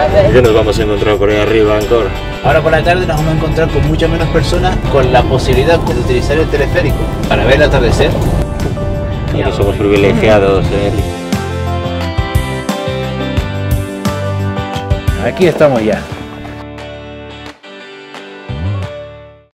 ¿Qué nos vamos a encontrar por ahí arriba, Angkor? Ahora por la tarde nos vamos a encontrar con muchas menos personas, con la posibilidad de utilizar el teleférico para ver el atardecer. Aquí somos privilegiados, Aquí estamos ya.